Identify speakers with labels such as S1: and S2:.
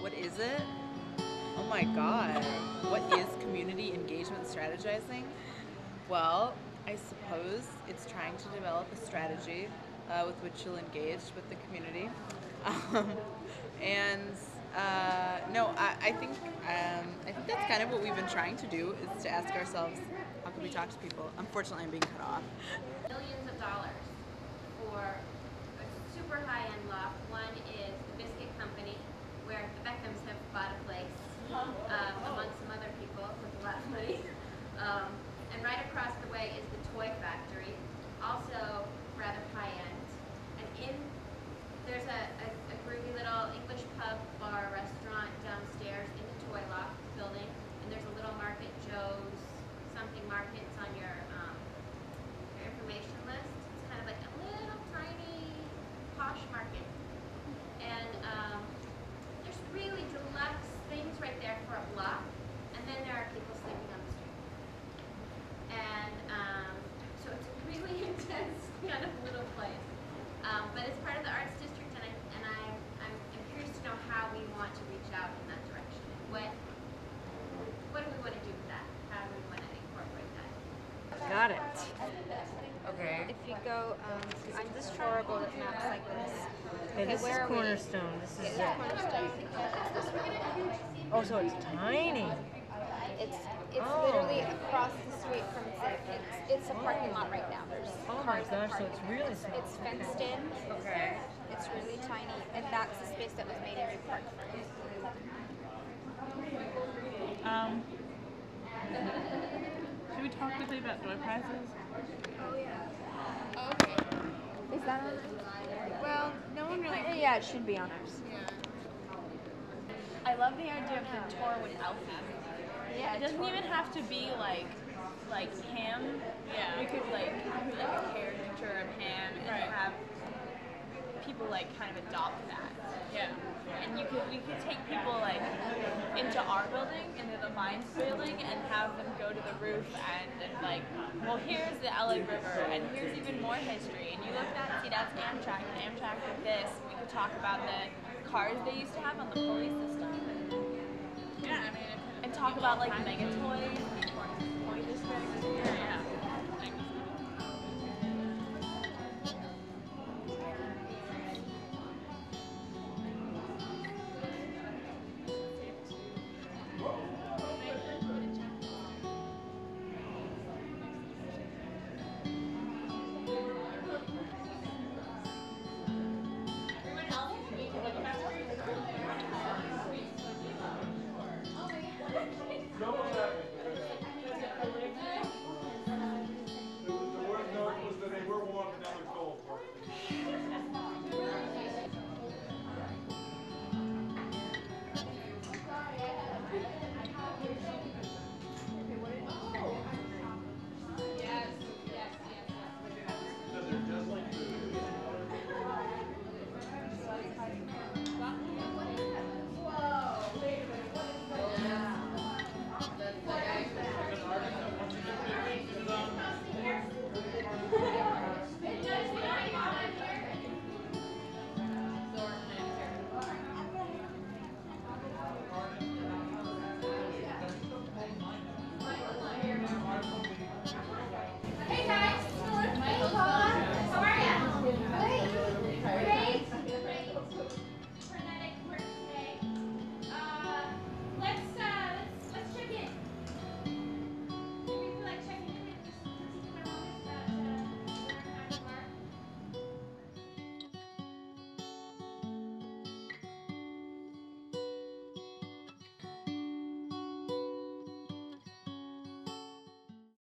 S1: What is it? Oh my god. What is community engagement strategizing? Well, I suppose it's trying to develop a strategy with which you'll engage with the community. Um, and no, I think that's kind of what we've been trying to do, is to ask ourselves, how can we talk to people? Unfortunately, I'm being cut off.
S2: Millions of dollars for a super high-end loft. One is the Biscuit Company, where the Beckhams have bought a place, amongst some other people with a lot of money. And right across the way is the Toy Factory, also rather high-end. And there's a groovy little English pub, bar, restaurant downstairs in the Toy Loft building. And there's a little market, Joe's something market. It's on your information list. It's kind of like a little tiny posh market. And there's really deluxe things right there for a block. And then there are people sleeping on the street. And so it's a really intense kind of little place. But it's part of the arts district, and I'm curious to know how we want to reach out in that direction. What do we want to do with that? How do we want to incorporate that?
S3: Got it. Okay.
S4: If you go, this horrible at maps like this.
S3: Okay, this is Cornerstone. This is it.
S4: Cornerstone. It's this way.
S3: Oh, so it's tiny.
S4: It's literally across the street from it's a parking lot right now. There's
S3: Oh my
S4: cars that
S3: gosh, so
S4: park
S3: it's
S4: in there.
S3: really small.
S4: It's fenced in.
S3: Okay.
S4: It's really tiny, and that's the space that was made into park for.
S5: Should we talk quickly about door prizes?
S4: Oh yeah. Okay. Is that on?
S5: Well, no one really.
S4: Yeah, it should be on ours.
S5: I love the idea of the tour with Alfie.
S4: Yeah.
S5: It doesn't even have to be like him. Yeah. We could like do like a caricature of him and have people like kind of adopt that. Yeah. And we could take people like into our building, into the Mines building, and have them go to the roof and like, well, here's the LA River, and here's even more history. And you look at that and see that's Amtrak, and Amtrak did this. We could talk about the cars they used to have on the pulley system. Yeah, I mean, and talk about like mega toys, toy districts. Yeah, yeah.